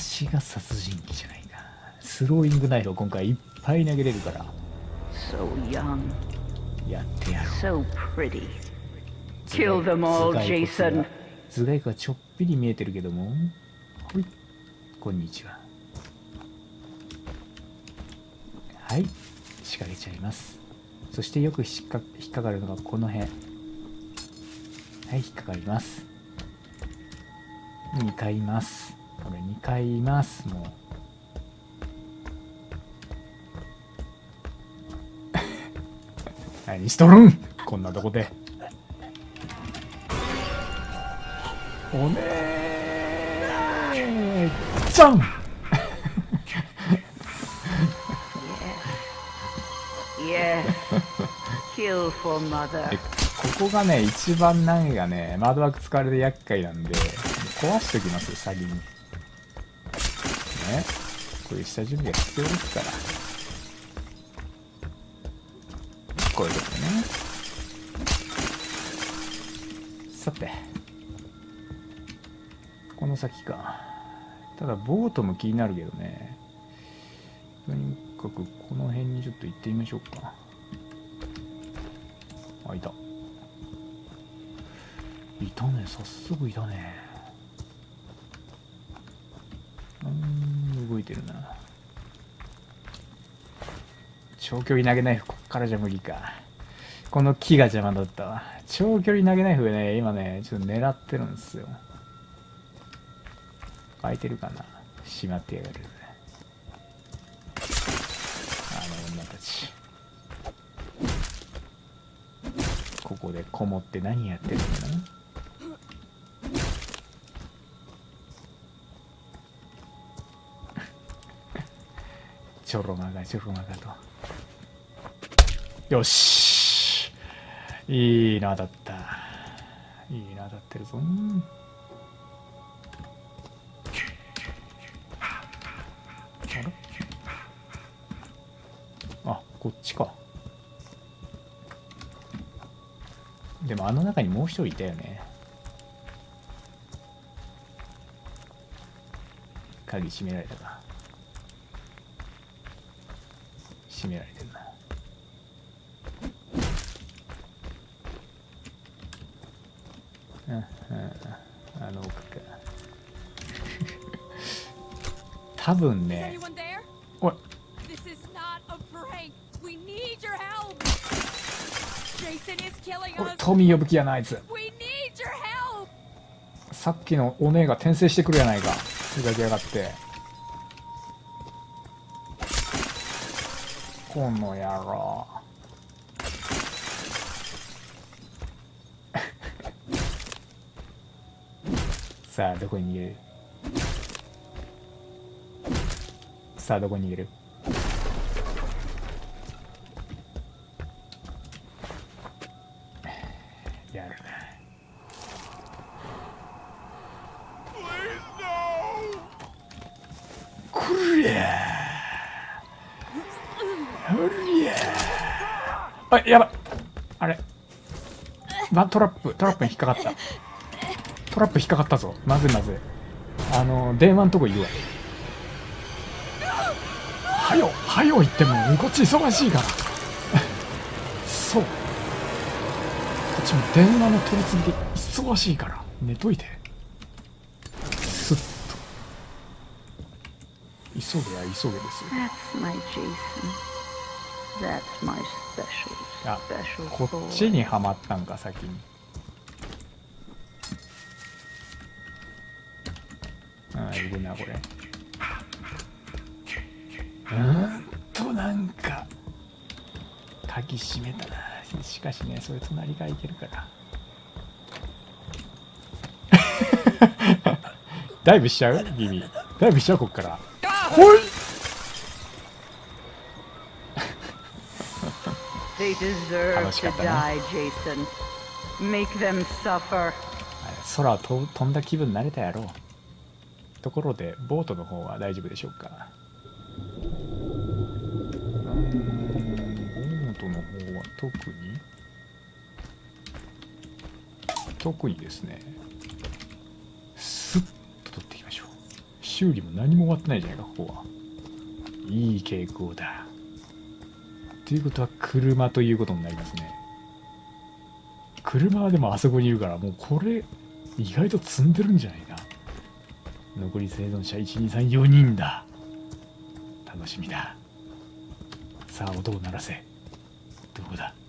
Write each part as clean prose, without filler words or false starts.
しが殺人鬼じゃないか。スローイングナイフを今回いっぱい投げれるから。 So young, やってやろう。 so pretty. Kill them all, Jason. 頭蓋骨がちょっぴり見えてるけども。ほい。こんにちは。はい。仕掛けちゃいます。そしてよく引っかかるのがこの辺。はい、引っかかります。2回います。これ2回います。もう。何しとるんこんなとこで。おねーちゃん Yes. Kill for mother. ここがね、一番なんかね、窓枠使われて厄介なんで、壊しておきますよ、先に。ね。こういう下準備が必要ですから。こういうことね。さて。この先か。ただ、ボートも気になるけどね。とにかく、この辺にちょっと行ってみましょうか。あ、いた。いたね、早速いたね。動いてるな。長距離投げナイフ、こっからじゃ無理か。この木が邪魔だったわ。長距離投げナイフね、今ね、ちょっと狙ってるんですよ。開いてるかな。しまってやがる。あの女たち。ここでこもって何やってるんだな。ちょろまがちょろまがと。よし、いいの当たった。いいの当たってるぞ。あ、こっちか。でもあの中にもう一人いたよね。鍵閉められたか。閉められてるな。あの奥か。多分ね。おい。これトミー呼ぶ気やなあいつ。さっきのお姉が転生してくるやないか。ふざけやがって。この野郎。さあどこに逃げる。さあどこに逃げる。やるな。くりゃあ、やばい。あれトラップに引っかかった。トラップ引っかかったぞ。まずいまずい。電話のとこいるわ。はよ言ってもこっち忙しいからそう、こっちも電話の取り次ぎで忙しいから寝といて。すっと急げや急げですよ。あ、こっちにはまったんか先に。いるなこれ。なんか鍵閉めたな。しかしね、それ隣がいけるからダイブしちゃう。ビビダイブしちゃう。こっからほい楽しかったね。空を飛んだ気分になれたやろう。ところでボートの方は大丈夫でしょうか。ボートの方は特にですね、スッと取っていきましょう。 修理も何も終わってないじゃないか、ここはいい傾向だ。ということは車ということになりますね。車はでもあそこにいるから、もうこれ意外と積んでるんじゃないか。残り生存者1234人だ。楽しみだ。さあ音を鳴らせ。どこだ。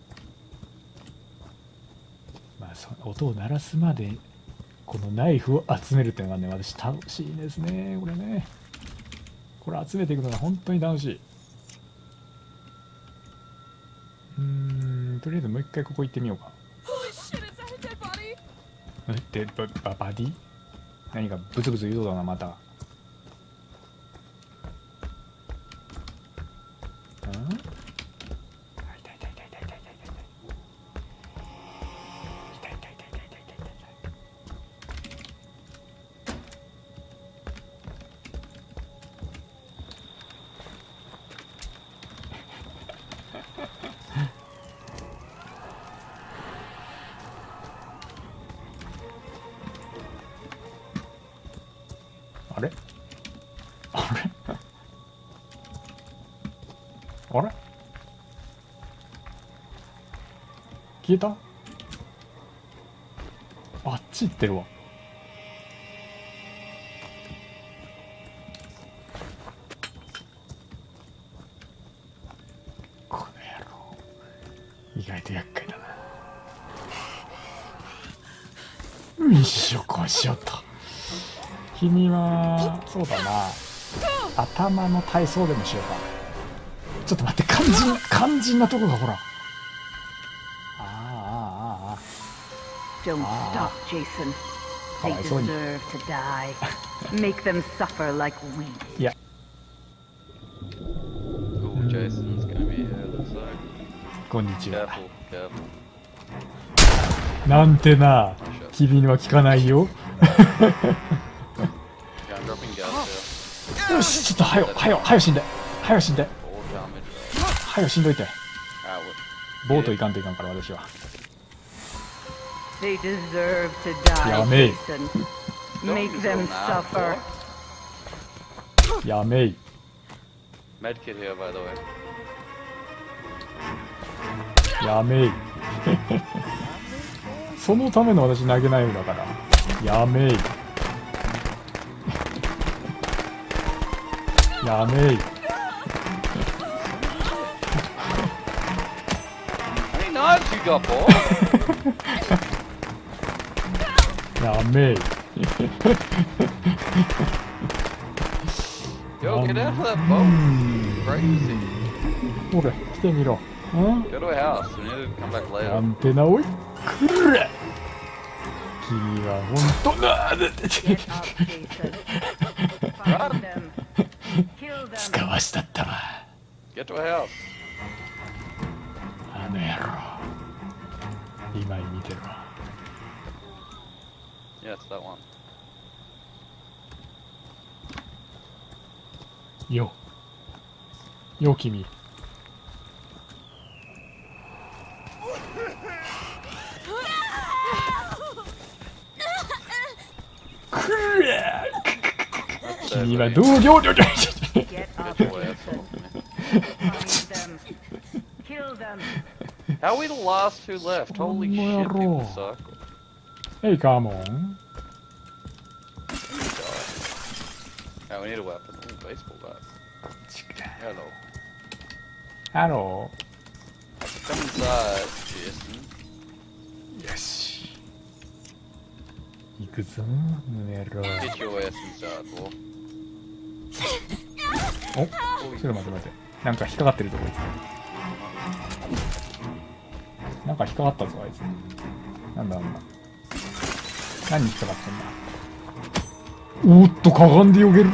まあ音を鳴らすまでこのナイフを集めるっていうのがね、私楽しいですね、これね。これ集めていくのが本当に楽しい。とりあえずもう一回ここ行ってみようか。で、バディ？何かブツブツ言うとだな、また。ん？あれあれあれ消えた？あっち行ってるわ。この野郎、意外と厄介だな。よいしょ、こうしようと。君はそうだな、頭の体操でもしようか。ちょっと待って、肝心なとこがほら。 Don't stop, Jason. They deserve to die. Make them suffer like we did. いや。 Oh, Jason's gonna be here, looks like. こんにちは。 Careful, careful. なんてな、君には聞かないよ。 Yeah, I'm dropping gas here. よし、ちょっとはよ死んで。はよ死んで。 All damage. はよしんどいて。 Outward. ボート行かんといかんから、私は。 They deserve to die, やめい。 Jason. Make them suffer. やめい。 Medkit here, by the way. やめい。そのための私投げないんだから。やめい。やめい。 How many knives you got, boy? やめい。 Yo, get out of that boat. Crazy. ほれ、来てみろ。ん？ Go to a house. We need to come back ア later. ンテナをくれ。君は本当な。 Get up, Jason. Find them. Kill them. 使わしたったわ。 Get to a house. あの野郎。今に見てるわ。 Yeah, it's that one. よ君。くれ。君は同僚で。 Get up, Get your ass Jason. off me. Find them. Kill them. How are we the last two left? Holy shit, people suck. Hey, come on. Oh, we need a weapon. Ooh, baseball bat. Hello. Hello. Come inside, Jason. よし。行くぞ、胸野郎。 Get your ass inside, boy. お、ちょっと待って。なんか引っかかってるぞ、こいつ。なんか引っかかったぞ、あいつ。なんだ。何に引っかかってんだ。おっと、かがんでよける。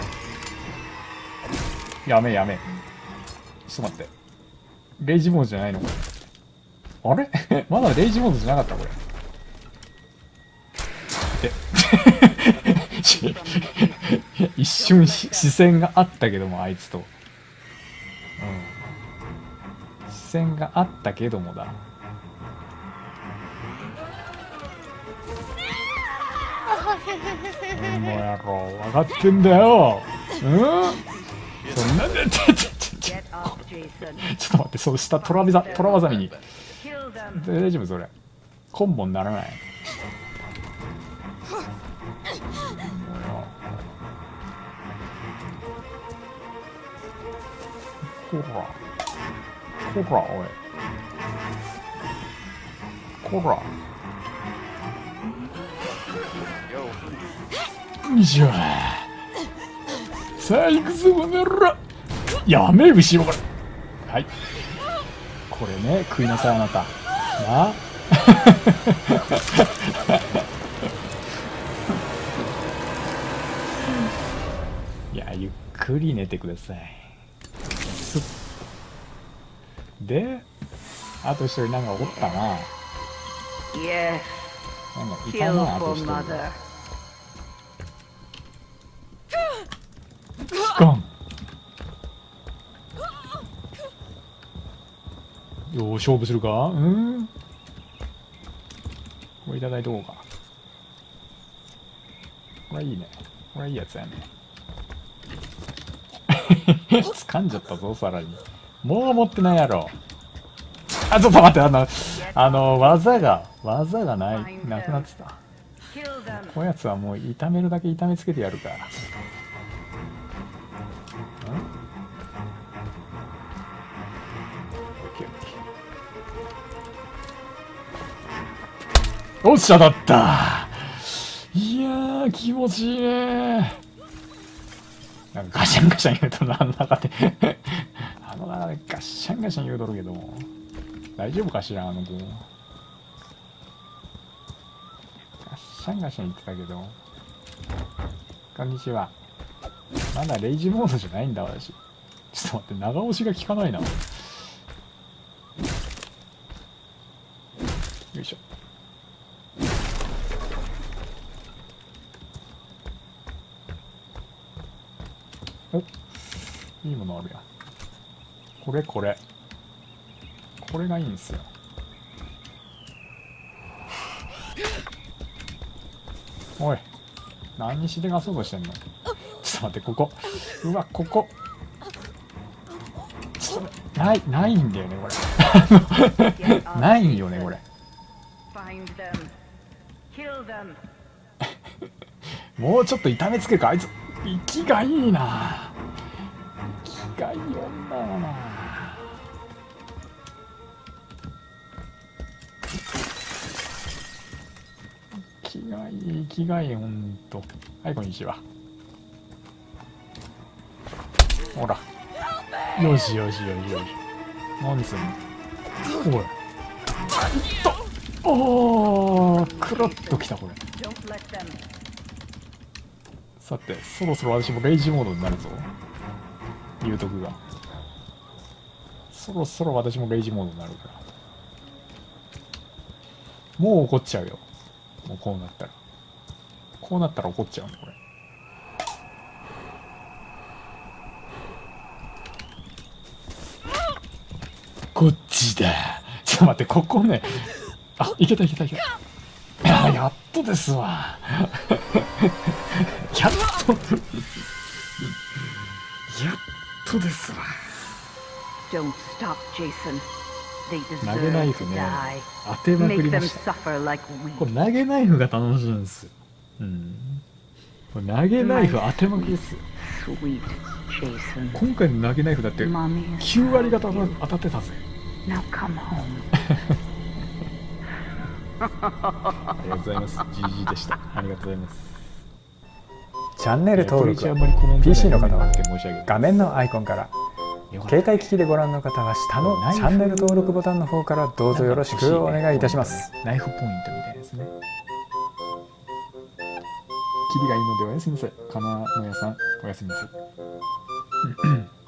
やめ。ちょっと待って。レイジモードじゃないの？あれまだレイジモードじゃなかったこれ。一瞬視線があったけども、あいつと。視線があったけどもだ。 もやろう分かってんだよ。そんなでちょっ Get up, Jason. と待って、そうしたトラわさみに Kill them. 大丈夫それコンボにならない。こらこらおいこら Yo. よいしょ。さあ行くぞこの野郎。やめる後ろから。はい、これね食いなさいあなたなあ。いやゆっくり寝てください。すっであと一人なんかおったな。 Yes. なんかいた Kill なあと for 一人。 mother. 聞かんよう勝負するか。これいただいとこうか。これいいね。これいいやつやね。掴んじゃったぞさらに。もう持ってないやろ。あ、ちょっと待って、技がなくなってた。 Kill them. こういうやつはもう炒めるだけ炒めつけてやるから。おっしゃだった。いやー気持ちいいね。なんかガシャンガシャン言うとるあの中であの中でガシャンガシャン言うとるけども大丈夫かしらあの子。ガシャンガシャン言ってたけど。こんにちは。まだレイジモードじゃないんだ私。ちょっと待って、長押しが効かないな。よいしょ。お、いいものあるやん。これこれがいいんですよ。おい、何しでがそうとしてんの。ちょっと待って、ここ。うわ、ここ。ちょっとないんだよねこれ。ないんよねこれ。 Find them. Kill them. もうちょっと痛めつけるか。あいつ息がいいな。息がいい女だな。息がいいほんと。はいこんにちは。ほらよしよしよしよし。何すんの。おいおーくるっときたこれ。 Don't let them. さてそろそろ私もレイジモードになるぞ。言うとくがそろそろ私もレイジモードになるから。もう怒っちゃうよ。もうこうなったら怒っちゃうねこれ。こっちだ。ちょっと待って、ここね。あ、いけた。やっとですわ。やっとですわ。 Don't stop, Jason. They 投げナイ deserve フ to ね die. 当てまく Make りま them した。 suffer like これ we. 投げナイフが楽しいんですよ。これ投げナイフ当てまくりですよ。 Sweet Jason. 今回の投げナイフだって Mommy is 9割方当たってたぜ。 now come home. ありがとうございます。GG でした。ありがとうございます。 チャンネル登録はあんまりコメント PC の方は申し訳ない。 画面のアイコンから、携帯機器でご覧の方は下のチャンネル登録ボタンの方からどうぞよろしくお願いいたします。 ナイフポイントみたいですね。キリがいいのでおやすみなさい。金野屋さんおやすみなさい。